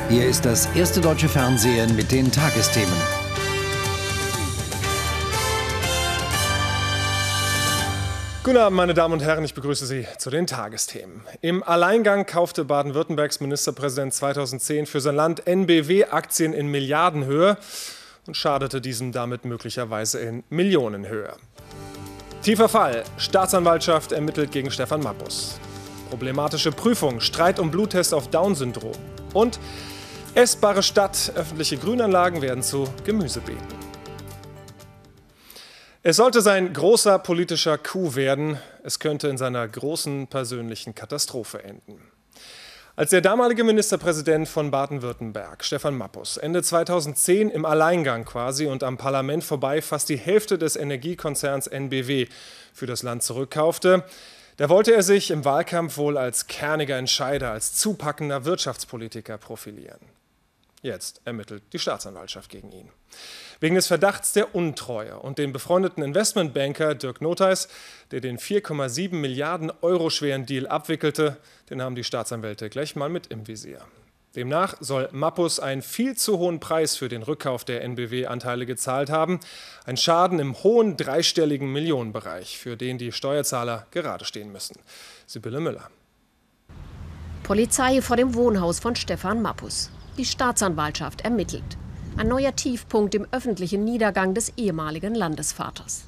Hier ist das erste deutsche Fernsehen mit den Tagesthemen. Guten Abend, meine Damen und Herren, ich begrüße Sie zu den Tagesthemen. Im Alleingang kaufte Baden-Württembergs Ministerpräsident 2010 für sein Land NBW-Aktien in Milliardenhöhe und schadete diesem damit möglicherweise in Millionenhöhe. Tiefer Fall. Staatsanwaltschaft ermittelt gegen Stefan Mappus. Problematische Prüfung. Streit um Bluttest auf Down-Syndrom. Und essbare Stadt. Öffentliche Grünanlagen werden zu Gemüsebeeten. Es sollte sein großer politischer Coup werden. Es könnte in seiner großen persönlichen Katastrophe enden. Als der damalige Ministerpräsident von Baden-Württemberg, Stefan Mappus, Ende 2010 im Alleingang quasi und am Parlament vorbei fast die Hälfte des Energiekonzerns NBW für das Land zurückkaufte, da wollte er sich im Wahlkampf wohl als kerniger Entscheider, als zupackender Wirtschaftspolitiker profilieren. Jetzt ermittelt die Staatsanwaltschaft gegen ihn. Wegen des Verdachts der Untreue und den befreundeten Investmentbanker Dirk Notheis, der den 4,7 Milliarden Euro schweren Deal abwickelte, den haben die Staatsanwälte gleich mal mit im Visier. Demnach soll Mappus einen viel zu hohen Preis für den Rückkauf der NBW-Anteile gezahlt haben. Ein Schaden im hohen dreistelligen Millionenbereich, für den die Steuerzahler gerade stehen müssen. Sibylle Müller. Polizei vor dem Wohnhaus von Stefan Mappus. Die Staatsanwaltschaft ermittelt. Ein neuer Tiefpunkt im öffentlichen Niedergang des ehemaligen Landesvaters.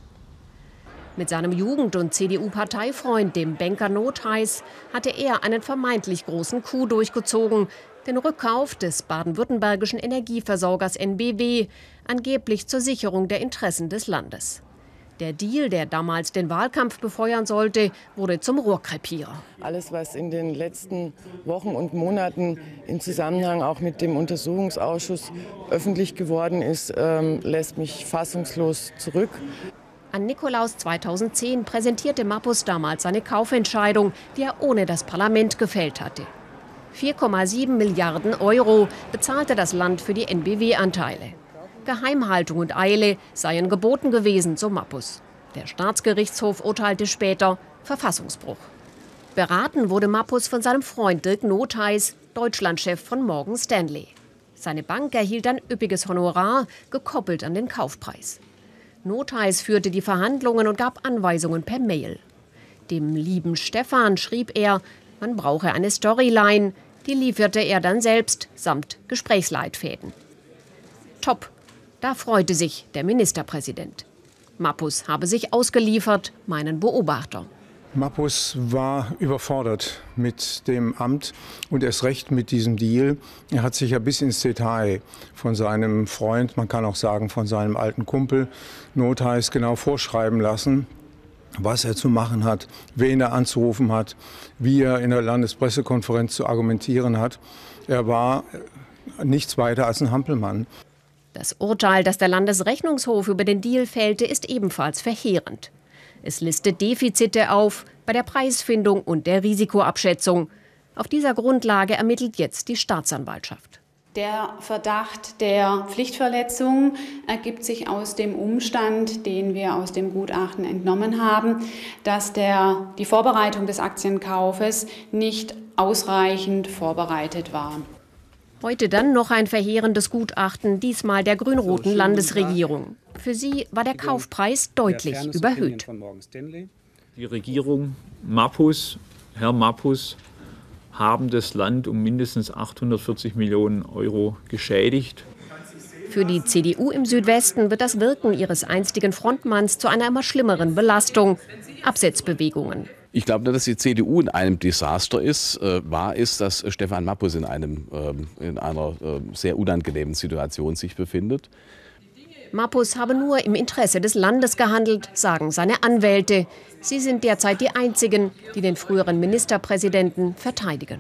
Mit seinem Jugend- und CDU-Parteifreund, dem Banker Notheis, hatte er einen vermeintlich großen Coup durchgezogen, den Rückkauf des baden-württembergischen Energieversorgers NBW, angeblich zur Sicherung der Interessen des Landes. Der Deal, der damals den Wahlkampf befeuern sollte, wurde zum Rohrkrepierer. Alles, was in den letzten Wochen und Monaten im Zusammenhang auch mit dem Untersuchungsausschuss öffentlich geworden ist, lässt mich fassungslos zurück. An Nikolaus 2010 präsentierte Mappus damals seine Kaufentscheidung, die er ohne das Parlament gefällt hatte. 4,7 Milliarden Euro bezahlte das Land für die NBW-Anteile. Geheimhaltung und Eile seien geboten gewesen, so Mappus. Der Staatsgerichtshof urteilte später Verfassungsbruch. Beraten wurde Mappus von seinem Freund Dirk Notheis, Deutschlandchef von Morgan Stanley. Seine Bank erhielt ein üppiges Honorar, gekoppelt an den Kaufpreis. Notheis führte die Verhandlungen und gab Anweisungen per Mail. Dem lieben Stefan schrieb er, man brauche eine Storyline, die lieferte er dann selbst samt Gesprächsleitfäden. Top. Da freute sich der Ministerpräsident. Mappus habe sich ausgeliefert, meinen Beobachter. Mappus war überfordert mit dem Amt und erst recht mit diesem Deal. Er hat sich ja bis ins Detail von seinem Freund, man kann auch sagen von seinem alten Kumpel Notheis, genau vorschreiben lassen, was er zu machen hat, wen er anzurufen hat, wie er in der Landespressekonferenz zu argumentieren hat. Er war nichts weiter als ein Hampelmann. Das Urteil, das der Landesrechnungshof über den Deal fällte, ist ebenfalls verheerend. Es listet Defizite auf bei der Preisfindung und der Risikoabschätzung. Auf dieser Grundlage ermittelt jetzt die Staatsanwaltschaft. Der Verdacht der Pflichtverletzung ergibt sich aus dem Umstand, den wir aus dem Gutachten entnommen haben, dass die Vorbereitung des Aktienkaufes nicht ausreichend vorbereitet war. Heute dann noch ein verheerendes Gutachten, diesmal der grün-roten Landesregierung. Für sie war der Kaufpreis deutlich überhöht. Die Regierung Mappus, Herr Mappus, haben das Land um mindestens 840 Millionen Euro geschädigt. Für die CDU im Südwesten wird das Wirken ihres einstigen Frontmanns zu einer immer schlimmeren Belastung. Absetzbewegungen. Ich glaube nicht, dass die CDU in einem Desaster ist. Wahr ist, dass Stefan Mappus in einer sehr unangenehmen Situation sich befindet. Mappus habe nur im Interesse des Landes gehandelt, sagen seine Anwälte. Sie sind derzeit die einzigen, die den früheren Ministerpräsidenten verteidigen.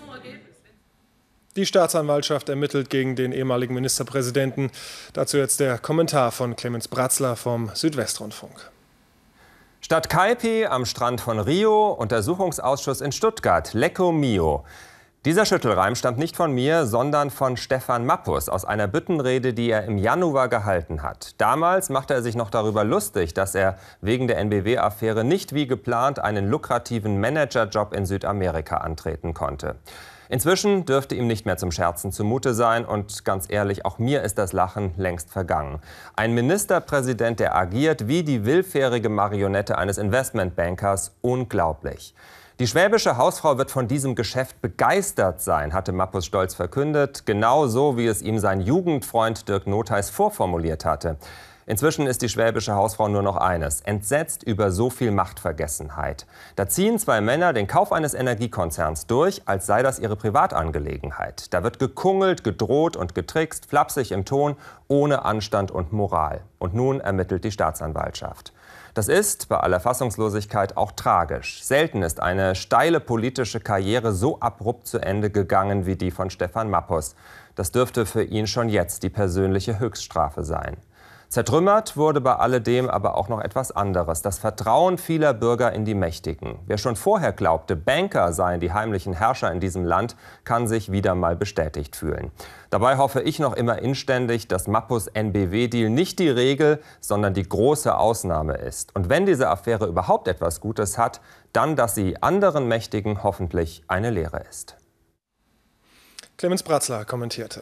Die Staatsanwaltschaft ermittelt gegen den ehemaligen Ministerpräsidenten. Dazu jetzt der Kommentar von Clemens Bratzler vom Südwestrundfunk. Stadt Calpe am Strand von Rio, Untersuchungsausschuss in Stuttgart, Lecco Mio. Dieser Schüttelreim stammt nicht von mir, sondern von Stefan Mappus aus einer Büttenrede, die er im Januar gehalten hat. Damals machte er sich noch darüber lustig, dass er wegen der NBW-Affäre nicht wie geplant einen lukrativen Managerjob in Südamerika antreten konnte. Inzwischen dürfte ihm nicht mehr zum Scherzen zumute sein und ganz ehrlich, auch mir ist das Lachen längst vergangen. Ein Ministerpräsident, der agiert wie die willfährige Marionette eines Investmentbankers, unglaublich. Die schwäbische Hausfrau wird von diesem Geschäft begeistert sein, hatte Mappus stolz verkündet, genauso wie es ihm sein Jugendfreund Dirk Notheis vorformuliert hatte. Inzwischen ist die schwäbische Hausfrau nur noch eines: entsetzt über so viel Machtvergessenheit. Da ziehen zwei Männer den Kauf eines Energiekonzerns durch, als sei das ihre Privatangelegenheit. Da wird gekungelt, gedroht und getrickst, flapsig im Ton, ohne Anstand und Moral. Und nun ermittelt die Staatsanwaltschaft. Das ist bei aller Fassungslosigkeit auch tragisch. Selten ist eine steile politische Karriere so abrupt zu Ende gegangen wie die von Stefan Mappus. Das dürfte für ihn schon jetzt die persönliche Höchststrafe sein. Zertrümmert wurde bei alledem aber auch noch etwas anderes: das Vertrauen vieler Bürger in die Mächtigen. Wer schon vorher glaubte, Banker seien die heimlichen Herrscher in diesem Land, kann sich wieder mal bestätigt fühlen. Dabei hoffe ich noch immer inständig, dass Mappus NBW-Deal nicht die Regel, sondern die große Ausnahme ist. Und wenn diese Affäre überhaupt etwas Gutes hat, dann, dass sie anderen Mächtigen hoffentlich eine Lehre ist. Clemens Bratzler kommentierte.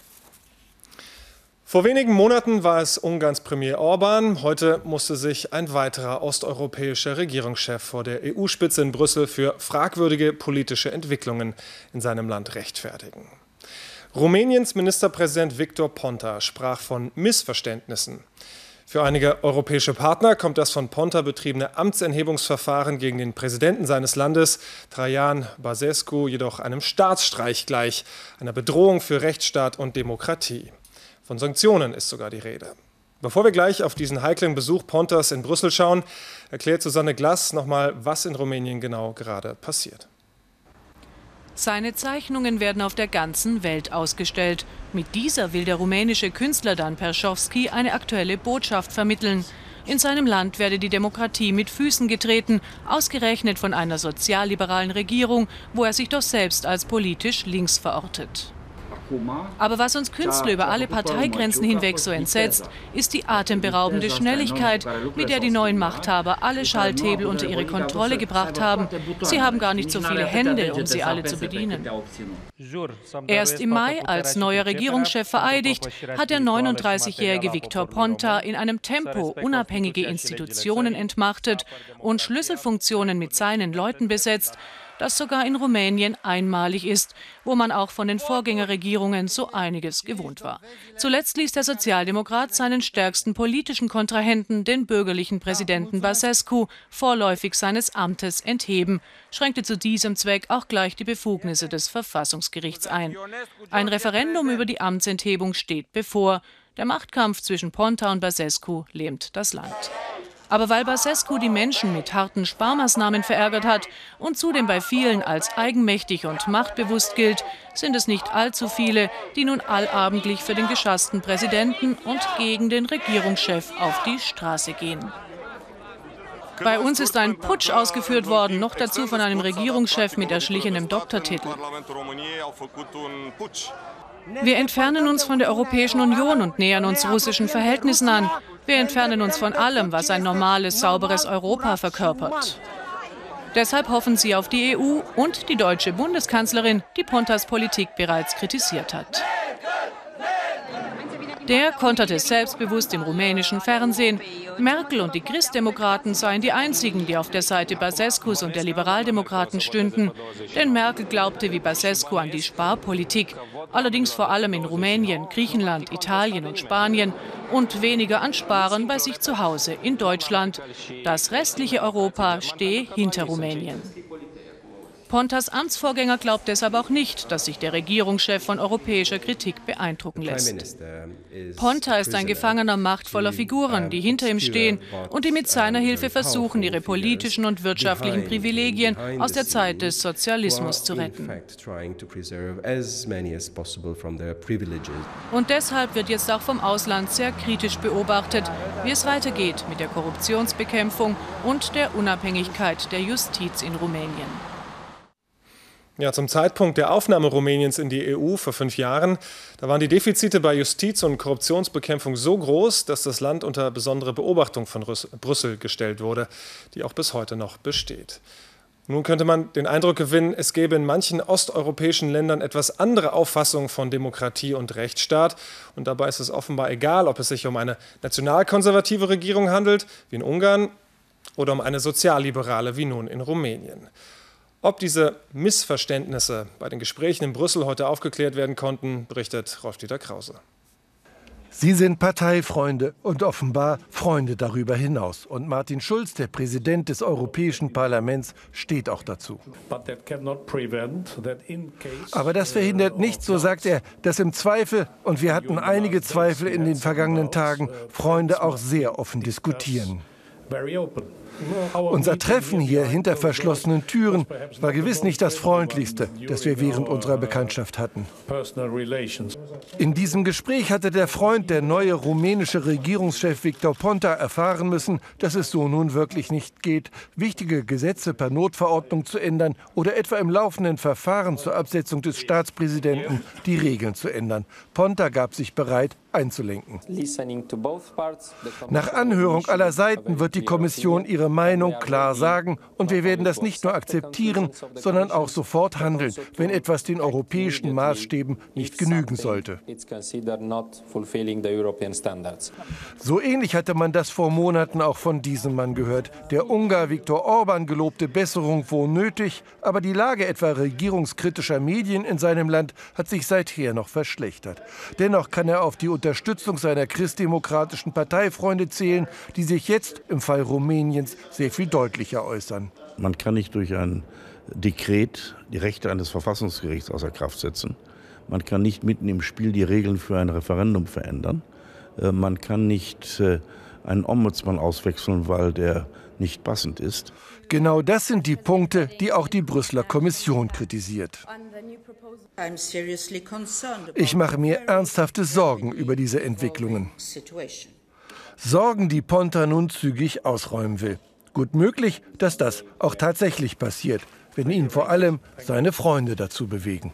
Vor wenigen Monaten war es Ungarns Premier Orbán. Heute musste sich ein weiterer osteuropäischer Regierungschef vor der EU-Spitze in Brüssel für fragwürdige politische Entwicklungen in seinem Land rechtfertigen. Rumäniens Ministerpräsident Victor Ponta sprach von Missverständnissen. Für einige europäische Partner kommt das von Ponta betriebene Amtsenthebungsverfahren gegen den Präsidenten seines Landes, Traian Băsescu, jedoch einem Staatsstreich gleich, einer Bedrohung für Rechtsstaat und Demokratie. Von Sanktionen ist sogar die Rede. Bevor wir gleich auf diesen heiklen Besuch Pontas in Brüssel schauen, erklärt Susanne Glass nochmal, was in Rumänien genau gerade passiert. Seine Zeichnungen werden auf der ganzen Welt ausgestellt. Mit dieser will der rumänische Künstler Dan Perschovski eine aktuelle Botschaft vermitteln. In seinem Land werde die Demokratie mit Füßen getreten, ausgerechnet von einer sozialliberalen Regierung, wo er sich doch selbst als politisch links verortet. Aber was uns Künstler über alle Parteigrenzen hinweg so entsetzt, ist die atemberaubende Schnelligkeit, mit der die neuen Machthaber alle Schalthebel unter ihre Kontrolle gebracht haben. Sie haben gar nicht so viele Hände, um sie alle zu bedienen. Erst im Mai als neuer Regierungschef vereidigt, hat der 39-jährige Victor Ponta in einem Tempo unabhängige Institutionen entmachtet und Schlüsselfunktionen mit seinen Leuten besetzt, das sogar in Rumänien einmalig ist, wo man auch von den Vorgängerregierungen so einiges gewohnt war. Zuletzt ließ der Sozialdemokrat seinen stärksten politischen Kontrahenten, den bürgerlichen Präsidenten Băsescu, vorläufig seines Amtes entheben, schränkte zu diesem Zweck auch gleich die Befugnisse des Verfassungsgerichts ein. Ein Referendum über die Amtsenthebung steht bevor. Der Machtkampf zwischen Ponta und Băsescu lähmt das Land. Aber weil Băsescu die Menschen mit harten Sparmaßnahmen verärgert hat und zudem bei vielen als eigenmächtig und machtbewusst gilt, sind es nicht allzu viele, die nun allabendlich für den geschassten Präsidenten und gegen den Regierungschef auf die Straße gehen. Bei uns ist ein Putsch ausgeführt worden, noch dazu von einem Regierungschef mit erschlichenem Doktortitel. Wir entfernen uns von der Europäischen Union und nähern uns russischen Verhältnissen an. Wir entfernen uns von allem, was ein normales, sauberes Europa verkörpert. Deshalb hoffen sie auf die EU und die deutsche Bundeskanzlerin, die Pontas Politik bereits kritisiert hat. Der konterte selbstbewusst im rumänischen Fernsehen. Merkel und die Christdemokraten seien die einzigen, die auf der Seite Băsescus und der Liberaldemokraten stünden. Denn Merkel glaubte wie Băsescu an die Sparpolitik, allerdings vor allem in Rumänien, Griechenland, Italien und Spanien und weniger an Sparen bei sich zu Hause in Deutschland. Das restliche Europa stehe hinter Rumänien. Pontas Amtsvorgänger glaubt deshalb auch nicht, dass sich der Regierungschef von europäischer Kritik beeindrucken lässt. Ponta ist ein Gefangener machtvoller Figuren, die hinter ihm stehen und die mit seiner Hilfe versuchen, ihre politischen und wirtschaftlichen Privilegien aus der Zeit des Sozialismus zu retten. Und deshalb wird jetzt auch vom Ausland sehr kritisch beobachtet, wie es weitergeht mit der Korruptionsbekämpfung und der Unabhängigkeit der Justiz in Rumänien. Ja, zum Zeitpunkt der Aufnahme Rumäniens in die EU vor 5 Jahren, da waren die Defizite bei Justiz- und Korruptionsbekämpfung so groß, dass das Land unter besondere Beobachtung von Brüssel gestellt wurde, die auch bis heute noch besteht. Nun könnte man den Eindruck gewinnen, es gäbe in manchen osteuropäischen Ländern etwas andere Auffassungen von Demokratie und Rechtsstaat. Und dabei ist es offenbar egal, ob es sich um eine nationalkonservative Regierung handelt, wie in Ungarn, oder um eine sozialliberale, wie nun in Rumänien. Ob diese Missverständnisse bei den Gesprächen in Brüssel heute aufgeklärt werden konnten, berichtet Rolf-Dieter Krause. Sie sind Parteifreunde und offenbar Freunde darüber hinaus. Und Martin Schulz, der Präsident des Europäischen Parlaments, steht auch dazu. Aber das verhindert nicht, so sagt er, dass im Zweifel, und wir hatten einige Zweifel in den vergangenen Tagen, Freunde auch sehr offen diskutieren. Unser Treffen hier hinter verschlossenen Türen war gewiss nicht das freundlichste, das wir während unserer Bekanntschaft hatten. In diesem Gespräch hatte der Freund, der neue rumänische Regierungschef Victor Ponta, erfahren müssen, dass es so nun wirklich nicht geht, wichtige Gesetze per Notverordnung zu ändern oder etwa im laufenden Verfahren zur Absetzung des Staatspräsidenten die Regeln zu ändern. Ponta gab sich bereit, einzulenken. Nach Anhörung aller Seiten wird die Kommission ihre Meinung klar sagen, und wir werden das nicht nur akzeptieren, sondern auch sofort handeln, wenn etwas den europäischen Maßstäben nicht genügen sollte. So ähnlich hatte man das vor Monaten auch von diesem Mann gehört. Der Ungar Viktor Orbán gelobte Besserung wo nötig, aber die Lage etwa regierungskritischer Medien in seinem Land hat sich seither noch verschlechtert. Dennoch kann er auf die Unterstützung seiner christdemokratischen Parteifreunde zählen, die sich jetzt im Fall Rumäniens sehr viel deutlicher äußern. Man kann nicht durch ein Dekret die Rechte eines Verfassungsgerichts außer Kraft setzen. Man kann nicht mitten im Spiel die Regeln für ein Referendum verändern. Man kann nicht einen Ombudsmann auswechseln, weil der nicht passend ist. Genau das sind die Punkte, die auch die Brüsseler Kommission kritisiert. Ich mache mir ernsthafte Sorgen über diese Entwicklungen. Sorgen, die Ponta nun zügig ausräumen will. Gut möglich, dass das auch tatsächlich passiert, wenn ihn vor allem seine Freunde dazu bewegen.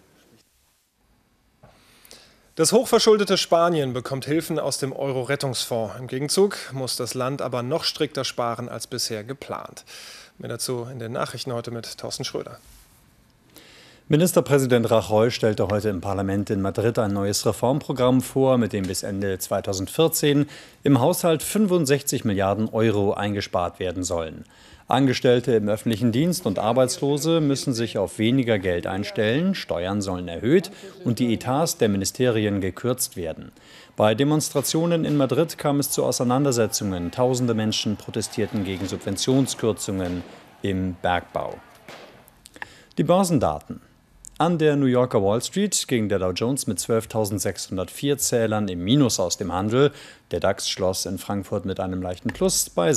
Das hochverschuldete Spanien bekommt Hilfen aus dem Euro-Rettungsfonds. Im Gegenzug muss das Land aber noch strikter sparen als bisher geplant. Mehr dazu in den Nachrichten heute mit Thorsten Schröder. Ministerpräsident Rajoy stellte heute im Parlament in Madrid ein neues Reformprogramm vor, mit dem bis Ende 2014 im Haushalt 65 Milliarden Euro eingespart werden sollen. Angestellte im öffentlichen Dienst und Arbeitslose müssen sich auf weniger Geld einstellen, Steuern sollen erhöht und die Etats der Ministerien gekürzt werden. Bei Demonstrationen in Madrid kam es zu Auseinandersetzungen. Tausende Menschen protestierten gegen Subventionskürzungen im Bergbau. Die Börsendaten. An der New Yorker Wall Street ging der Dow Jones mit 12.604 Zählern im Minus aus dem Handel. Der DAX schloss in Frankfurt mit einem leichten Plus bei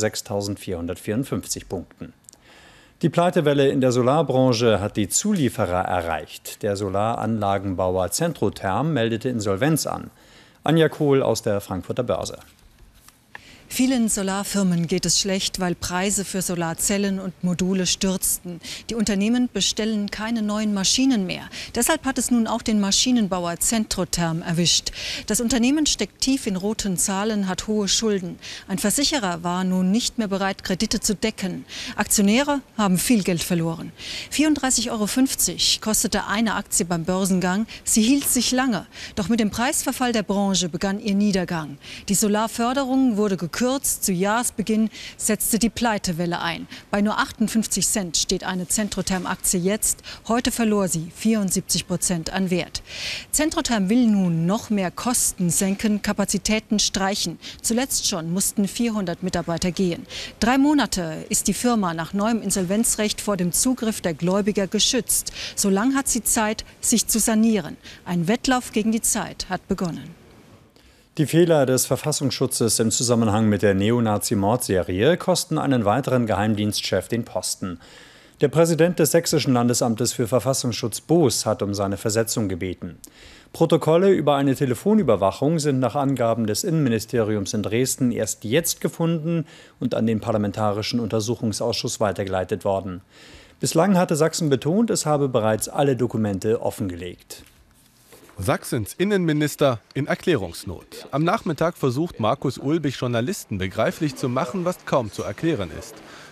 6.454 Punkten. Die Pleitewelle in der Solarbranche hat die Zulieferer erreicht. Der Solaranlagenbauer Centrotherm meldete Insolvenz an. Anja Kohl aus der Frankfurter Börse. Vielen Solarfirmen geht es schlecht, weil Preise für Solarzellen und Module stürzten. Die Unternehmen bestellen keine neuen Maschinen mehr. Deshalb hat es nun auch den Maschinenbauer Centrotherm erwischt. Das Unternehmen steckt tief in roten Zahlen, hat hohe Schulden. Ein Versicherer war nun nicht mehr bereit, Kredite zu decken. Aktionäre haben viel Geld verloren. 34,50 € kostete eine Aktie beim Börsengang. Sie hielt sich lange. Doch mit dem Preisverfall der Branche begann ihr Niedergang. Die Solarförderung wurde gekürzt. Zu Jahresbeginn setzte die Pleitewelle ein. Bei nur 58 Cent steht eine Centrotherm-Aktie jetzt. Heute verlor sie 74% an Wert. Centrotherm will nun noch mehr Kosten senken, Kapazitäten streichen. Zuletzt schon mussten 400 Mitarbeiter gehen. 3 Monate ist die Firma nach neuem Insolvenzrecht vor dem Zugriff der Gläubiger geschützt. So lang hat sie Zeit, sich zu sanieren. Ein Wettlauf gegen die Zeit hat begonnen. Die Fehler des Verfassungsschutzes im Zusammenhang mit der Neonazi-Mordserie kosten einen weiteren Geheimdienstchef den Posten. Der Präsident des Sächsischen Landesamtes für Verfassungsschutz Boos hat um seine Versetzung gebeten. Protokolle über eine Telefonüberwachung sind nach Angaben des Innenministeriums in Dresden erst jetzt gefunden und an den Parlamentarischen Untersuchungsausschuss weitergeleitet worden. Bislang hatte Sachsen betont, es habe bereits alle Dokumente offengelegt. Sachsens Innenminister in Erklärungsnot. Am Nachmittag versucht Markus Ulbich, Journalisten begreiflich zu machen, was kaum zu erklären ist.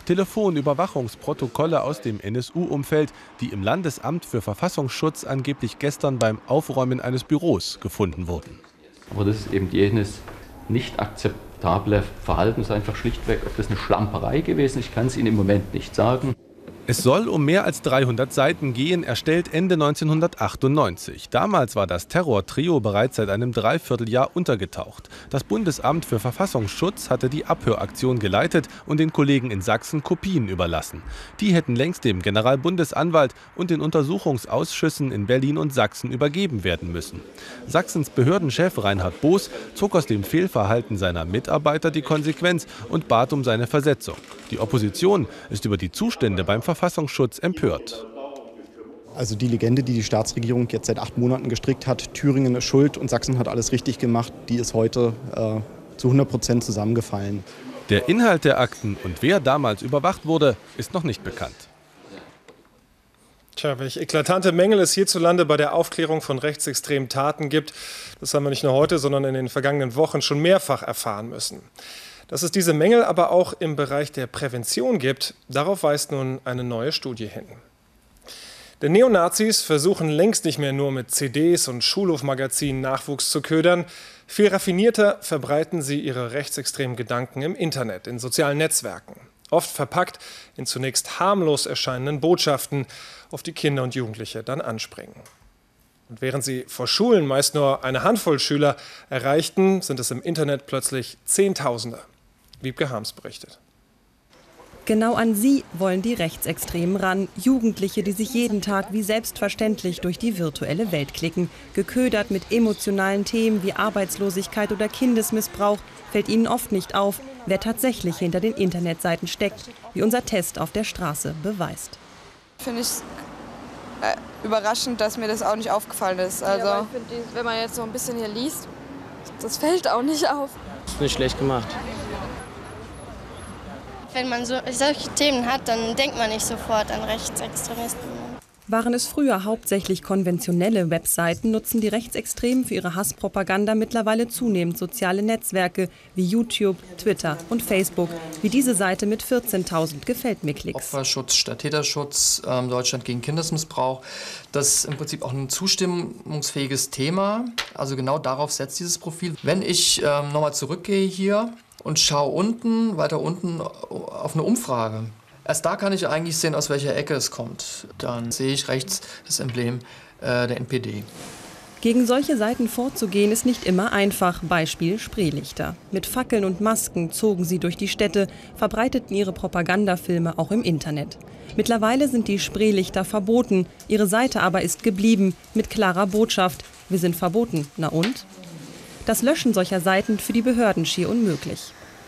Telefonüberwachungsprotokolle aus dem NSU-Umfeld, die im Landesamt für Verfassungsschutz angeblich gestern beim Aufräumen eines Büros gefunden wurden. Aber das ist eben jenes nicht akzeptable Verhalten, ist einfach schlichtweg, ob das eine Schlamperei gewesen ist, ich kann es Ihnen im Moment nicht sagen. Es soll um mehr als 300 Seiten gehen, erstellt Ende 1998. Damals war das Terrortrio bereits seit einem Dreivierteljahr untergetaucht. Das Bundesamt für Verfassungsschutz hatte die Abhöraktion geleitet und den Kollegen in Sachsen Kopien überlassen. Die hätten längst dem Generalbundesanwalt und den Untersuchungsausschüssen in Berlin und Sachsen übergeben werden müssen. Sachsens Behördenchef Reinhard Boos zog aus dem Fehlverhalten seiner Mitarbeiter die Konsequenz und bat um seine Versetzung. Die Opposition ist über die Zustände beim Verfassungsschutz empört. Also die Legende, die die Staatsregierung jetzt seit 8 Monaten gestrickt hat, Thüringen ist schuld und Sachsen hat alles richtig gemacht, die ist heute zu 100% zusammengefallen. Der Inhalt der Akten und wer damals überwacht wurde, ist noch nicht bekannt. Tja, welche eklatante Mängel es hierzulande bei der Aufklärung von rechtsextremen Taten gibt, das haben wir nicht nur heute, sondern in den vergangenen Wochen schon mehrfach erfahren müssen. Dass es diese Mängel aber auch im Bereich der Prävention gibt, darauf weist nun eine neue Studie hin. Denn Neonazis versuchen längst nicht mehr nur mit CDs und Schulhofmagazinen Nachwuchs zu ködern. Viel raffinierter verbreiten sie ihre rechtsextremen Gedanken im Internet, in sozialen Netzwerken. Oft verpackt in zunächst harmlos erscheinenden Botschaften, auf die Kinder und Jugendliche dann anspringen. Und während sie vor Schulen meist nur eine Handvoll Schüler erreichten, sind es im Internet plötzlich Zehntausende. Wiebke Harms berichtet. Genau an sie wollen die Rechtsextremen ran. Jugendliche, die sich jeden Tag wie selbstverständlich durch die virtuelle Welt klicken. Geködert mit emotionalen Themen wie Arbeitslosigkeit oder Kindesmissbrauch, fällt ihnen oft nicht auf, wer tatsächlich hinter den Internetseiten steckt, wie unser Test auf der Straße beweist. Finde ich überraschend, dass mir das auch nicht aufgefallen ist. Also, ja, ich finde, wenn man jetzt so ein bisschen hier liest, das fällt auch nicht auf. Das ist nicht schlecht gemacht. Wenn man solche Themen hat, dann denkt man nicht sofort an Rechtsextremisten. Waren es früher hauptsächlich konventionelle Webseiten, nutzen die Rechtsextremen für ihre Hasspropaganda mittlerweile zunehmend soziale Netzwerke wie YouTube, Twitter und Facebook, wie diese Seite mit 14.000 Gefällt-mir-Klicks. Opferschutz statt Täterschutz, Deutschland gegen Kindesmissbrauch, das ist im Prinzip auch ein zustimmungsfähiges Thema. Also genau darauf setzt dieses Profil. Wenn ich nochmal zurückgehe hier und schaue weiter unten auf eine Umfrage. Erst da kann ich eigentlich sehen, aus welcher Ecke es kommt. Dann sehe ich rechts das Emblem der NPD. Gegen solche Seiten vorzugehen ist nicht immer einfach. Beispiel Spreelichter. Mit Fackeln und Masken zogen sie durch die Städte, verbreiteten ihre Propagandafilme auch im Internet. Mittlerweile sind die Spreelichter verboten. Ihre Seite aber ist geblieben mit klarer Botschaft: Wir sind verboten. Na und? Das Löschen solcher Seiten für die Behörden schier unmöglich.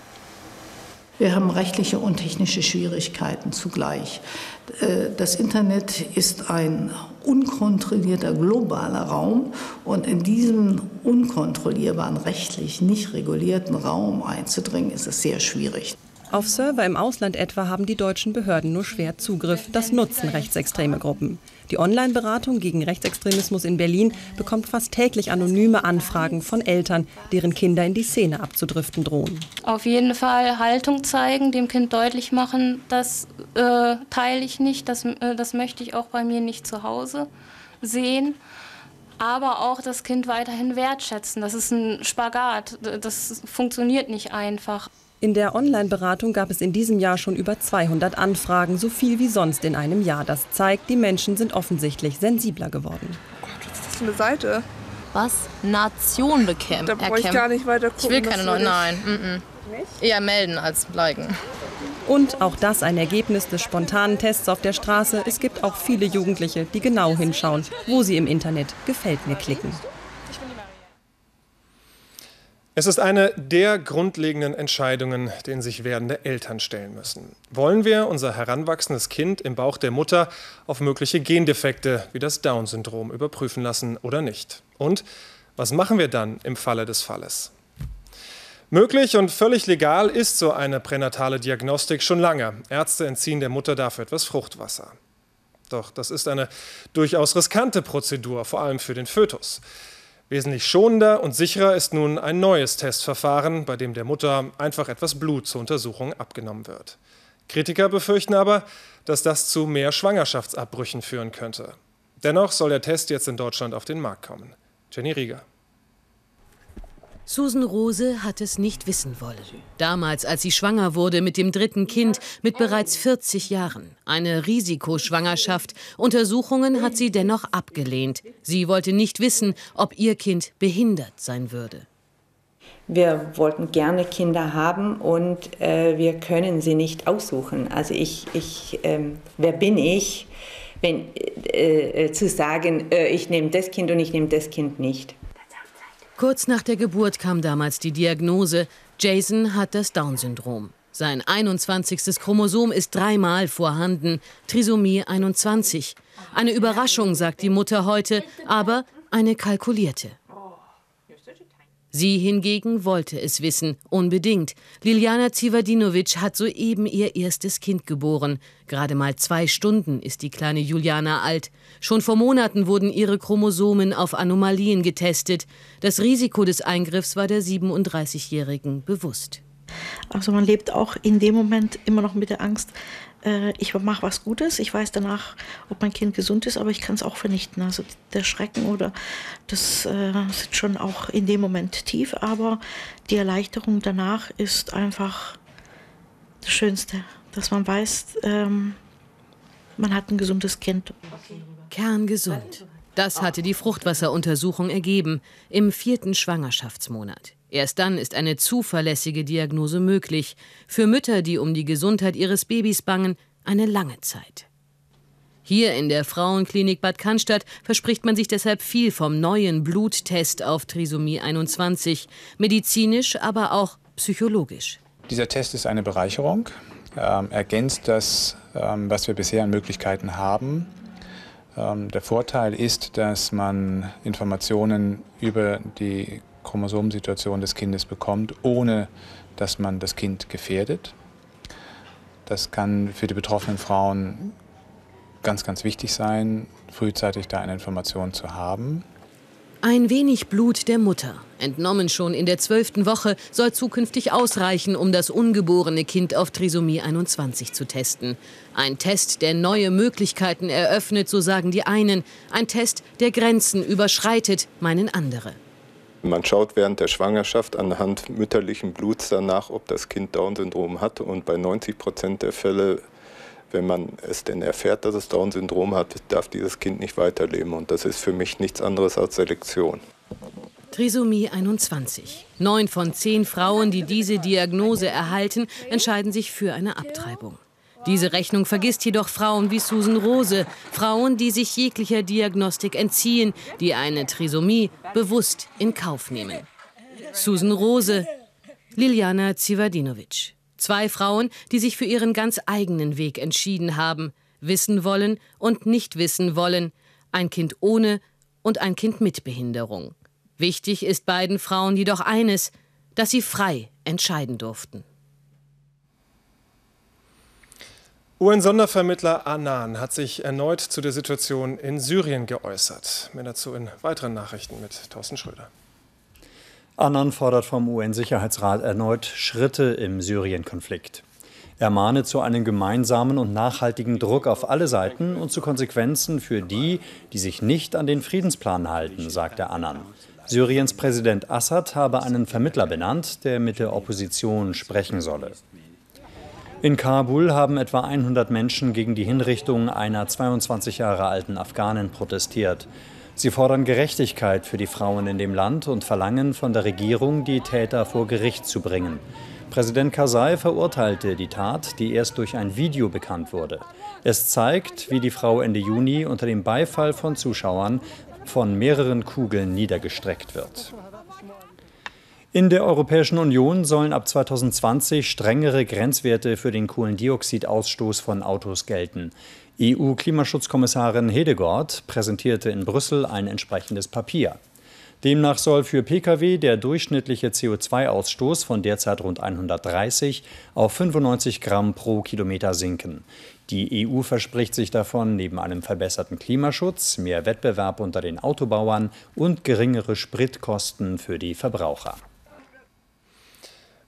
Wir haben rechtliche und technische Schwierigkeiten zugleich. Das Internet ist ein unkontrollierter globaler Raum und in diesen unkontrollierbaren, rechtlich nicht regulierten Raum einzudringen, ist es sehr schwierig. Auf Server im Ausland etwa haben die deutschen Behörden nur schwer Zugriff. Das nutzen rechtsextreme Gruppen. Die Online-Beratung gegen Rechtsextremismus in Berlin bekommt fast täglich anonyme Anfragen von Eltern, deren Kinder in die Szene abzudriften drohen. Auf jeden Fall Haltung zeigen, dem Kind deutlich machen, das teile ich nicht, das möchte ich auch bei mir nicht zu Hause sehen. Aber auch das Kind weiterhin wertschätzen. Das ist ein Spagat, das funktioniert nicht einfach. In der Online-Beratung gab es in diesem Jahr schon über 200 Anfragen, so viel wie sonst in einem Jahr. Das zeigt, die Menschen sind offensichtlich sensibler geworden. Gott, was ist das für eine Seite? Was? Nation bekämpfen. Da brauche ich gar nicht weiter gucken. Ich will keine neuen, nein. Eher melden als liken. Und auch das ein Ergebnis des spontanen Tests auf der Straße. Es gibt auch viele Jugendliche, die genau hinschauen, wo sie im Internet Gefällt mir klicken. Es ist eine der grundlegenden Entscheidungen, denen sich werdende Eltern stellen müssen. Wollen wir unser heranwachsendes Kind im Bauch der Mutter auf mögliche Gendefekte wie das Down-Syndrom überprüfen lassen oder nicht? Und was machen wir dann im Falle des Falles? Möglich und völlig legal ist so eine pränatale Diagnostik schon lange. Ärzte entziehen der Mutter dafür etwas Fruchtwasser. Doch das ist eine durchaus riskante Prozedur, vor allem für den Fötus. Wesentlich schonender und sicherer ist nun ein neues Testverfahren, bei dem der Mutter einfach etwas Blut zur Untersuchung abgenommen wird. Kritiker befürchten aber, dass das zu mehr Schwangerschaftsabbrüchen führen könnte. Dennoch soll der Test jetzt in Deutschland auf den Markt kommen. Jenny Rieger. Susan Rose hat es nicht wissen wollen. Damals, als sie schwanger wurde mit dem 3. Kind mit bereits 40 Jahren. Eine Risikoschwangerschaft. Untersuchungen hat sie dennoch abgelehnt. Sie wollte nicht wissen, ob ihr Kind behindert sein würde. Wir wollten gerne Kinder haben und wir können sie nicht aussuchen. Also wer bin ich, zu sagen, ich nehme das Kind und ich nehme das Kind nicht. Kurz nach der Geburt kam damals die Diagnose, Jason hat das Down-Syndrom. Sein 21. Chromosom ist 3-mal vorhanden, Trisomie 21. Eine Überraschung, sagt die Mutter heute, aber eine kalkulierte. Sie hingegen wollte es wissen, unbedingt. Liljana Civadinovic hat soeben ihr erstes Kind geboren. Gerade mal 2 Stunden ist die kleine Juliana alt. Schon vor Monaten wurden ihre Chromosomen auf Anomalien getestet. Das Risiko des Eingriffs war der 37-Jährigen bewusst. Also man lebt auch in dem Moment immer noch mit der Angst, ich mache was Gutes, ich weiß danach, ob mein Kind gesund ist, aber ich kann es auch vernichten. Also der Schrecken oder das sitzt schon auch in dem Moment tief, aber die Erleichterung danach ist einfach das Schönste, dass man weiß, man hat ein gesundes Kind. Kerngesund. Das hatte die Fruchtwasseruntersuchung ergeben, im 4. Schwangerschaftsmonat. Erst dann ist eine zuverlässige Diagnose möglich. Für Mütter, die um die Gesundheit ihres Babys bangen, eine lange Zeit. Hier in der Frauenklinik Bad Cannstatt verspricht man sich deshalb viel vom neuen Bluttest auf Trisomie 21. Medizinisch, aber auch psychologisch. Dieser Test ist eine Bereicherung, ergänzt das, was wir bisher an Möglichkeiten haben. Der Vorteil ist, dass man Informationen über die Chromosomensituation des Kindes bekommt, ohne dass man das Kind gefährdet. Das kann für die betroffenen Frauen ganz, ganz wichtig sein, frühzeitig da eine Information zu haben. Ein wenig Blut der Mutter, entnommen schon in der 12. Woche, soll zukünftig ausreichen, um das ungeborene Kind auf Trisomie 21 zu testen. Ein Test, der neue Möglichkeiten eröffnet, so sagen die einen. Ein Test, der Grenzen überschreitet, meinen andere. Man schaut während der Schwangerschaft anhand mütterlichen Bluts danach, ob das Kind Down-Syndrom hat. Und bei 90% der Fälle, wenn man es denn erfährt, dass es Down-Syndrom hat, darf dieses Kind nicht weiterleben. Und das ist für mich nichts anderes als Selektion. Trisomie 21. 9 von 10 Frauen, die diese Diagnose erhalten, entscheiden sich für eine Abtreibung. Diese Rechnung vergisst jedoch Frauen wie Susan Rose, Frauen, die sich jeglicher Diagnostik entziehen, die eine Trisomie bewusst in Kauf nehmen. Susan Rose, Liljana Civadinovic. 2 Frauen, die sich für ihren ganz eigenen Weg entschieden haben, wissen wollen und nicht wissen wollen, ein Kind ohne und ein Kind mit Behinderung. Wichtig ist beiden Frauen jedoch eines, dass sie frei entscheiden durften. UN-Sondervermittler Annan hat sich erneut zu der Situation in Syrien geäußert. Mehr dazu in weiteren Nachrichten mit Thorsten Schröder. Annan fordert vom UN-Sicherheitsrat erneut Schritte im Syrien-Konflikt. Er mahne zu einem gemeinsamen und nachhaltigen Druck auf alle Seiten und zu Konsequenzen für die, die sich nicht an den Friedensplan halten, sagte Annan. Syriens Präsident Assad habe einen Vermittler benannt, der mit der Opposition sprechen solle. In Kabul haben etwa 100 Menschen gegen die Hinrichtung einer 22 Jahre alten Afghanin protestiert. Sie fordern Gerechtigkeit für die Frauen in dem Land und verlangen von der Regierung, die Täter vor Gericht zu bringen. Präsident Karzai verurteilte die Tat, die erst durch ein Video bekannt wurde. Es zeigt, wie die Frau Ende Juni unter dem Beifall von Zuschauern von mehreren Kugeln niedergestreckt wird. In der Europäischen Union sollen ab 2020 strengere Grenzwerte für den Kohlendioxidausstoß von Autos gelten. EU-Klimaschutzkommissarin Hedegaard präsentierte in Brüssel ein entsprechendes Papier. Demnach soll für Pkw der durchschnittliche CO2-Ausstoß von derzeit rund 130 auf 95 Gramm pro Kilometer sinken. Die EU verspricht sich davon neben einem verbesserten Klimaschutz, mehr Wettbewerb unter den Autobauern und geringere Spritkosten für die Verbraucher.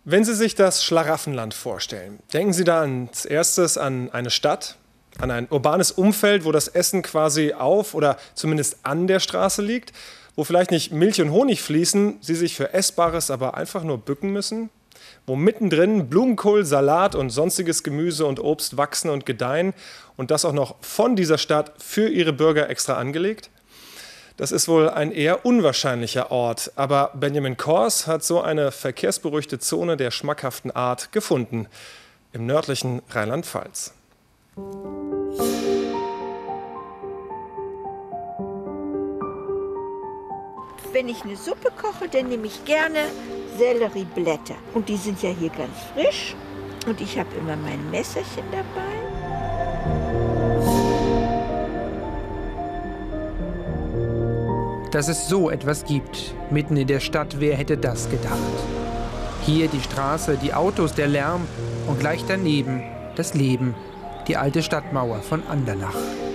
Wenn Sie sich das Schlaraffenland vorstellen, denken Sie da als erstes an eine Stadt, an ein urbanes Umfeld, wo das Essen quasi auf oder zumindest an der Straße liegt, wo vielleicht nicht Milch und Honig fließen, Sie sich für Essbares aber einfach nur bücken müssen? Wo mittendrin Blumenkohl, Salat und sonstiges Gemüse und Obst wachsen und gedeihen und das auch noch von dieser Stadt für ihre Bürger extra angelegt? Das ist wohl ein eher unwahrscheinlicher Ort, aber Benjamin Kors hat so eine verkehrsberuhigte Zone der schmackhaften Art gefunden, im nördlichen Rheinland-Pfalz. Wenn ich eine Suppe koche, dann nehme ich gerne Sellerieblätter. Und die sind ja hier ganz frisch. Und ich habe immer mein Messerchen dabei. Dass es so etwas gibt, mitten in der Stadt, wer hätte das gedacht? Hier die Straße, die Autos, der Lärm und gleich daneben das Leben, die alte Stadtmauer von Andernach.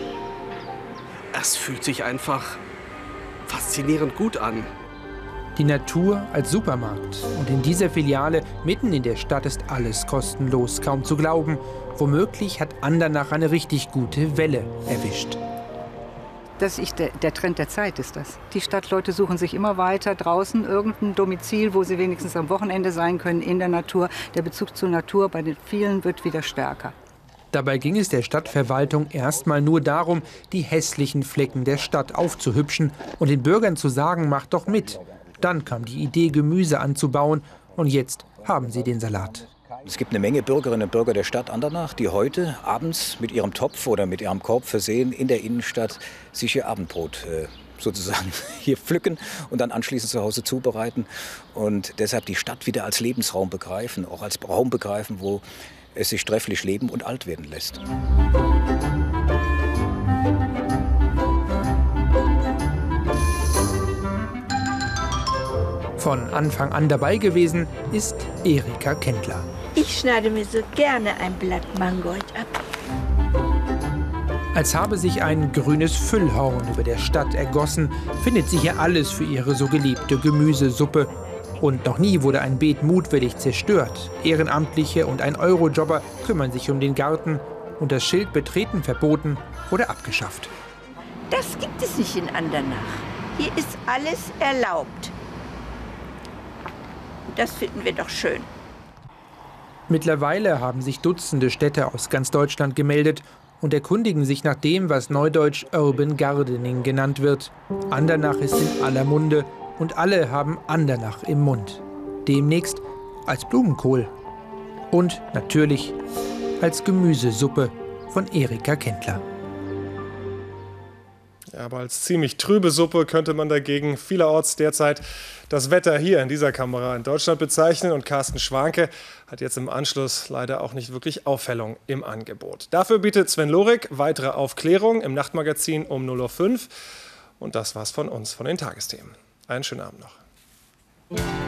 Es fühlt sich einfach faszinierend gut an. Die Natur als Supermarkt. Und in dieser Filiale mitten in der Stadt ist alles kostenlos. Kaum zu glauben. Womöglich hat Andernach eine richtig gute Welle erwischt. Das ist der Trend der Zeit, ist das. Die Stadtleute suchen sich immer weiter draußen irgendein Domizil, wo sie wenigstens am Wochenende sein können, in der Natur. Der Bezug zur Natur bei den vielen wird wieder stärker. Dabei ging es der Stadtverwaltung erstmal nur darum, die hässlichen Flecken der Stadt aufzuhübschen und den Bürgern zu sagen, macht doch mit. Dann kam die Idee, Gemüse anzubauen und jetzt haben sie den Salat. Es gibt eine Menge Bürgerinnen und Bürger der Stadt Andernach, die heute abends mit ihrem Topf oder mit ihrem Korb versehen in der Innenstadt sich ihr Abendbrot sozusagen hier pflücken und dann anschließend zu Hause zubereiten und deshalb die Stadt wieder als Lebensraum begreifen, auch als Raum begreifen, wo es sich trefflich leben und alt werden lässt. Von Anfang an dabei gewesen ist Erika Kendler. Ich schneide mir so gerne ein Blatt Mangold ab. Als habe sich ein grünes Füllhorn über der Stadt ergossen, findet sie hier alles für ihre so geliebte Gemüsesuppe. Und noch nie wurde ein Beet mutwillig zerstört. Ehrenamtliche und ein Eurojobber kümmern sich um den Garten und das Schild Betreten verboten wurde abgeschafft. Das gibt es nicht in Andernach. Hier ist alles erlaubt. Das finden wir doch schön. Mittlerweile haben sich Dutzende Städte aus ganz Deutschland gemeldet und erkundigen sich nach dem, was neudeutsch Urban Gardening genannt wird. Andernach ist in aller Munde und alle haben Andernach im Mund. Demnächst als Blumenkohl und natürlich als Gemüsesuppe von Erika Kendler. Ja, aber als ziemlich trübe Suppe könnte man dagegen vielerorts derzeit das Wetter hier in dieser Kamera in Deutschland bezeichnen. Und Carsten Schwanke hat jetzt im Anschluss leider auch nicht wirklich Aufhellung im Angebot. Dafür bietet Sven Lorik weitere Aufklärung im Nachtmagazin um 0:05 Uhr. Und das war's von uns, von den Tagesthemen. Einen schönen Abend noch.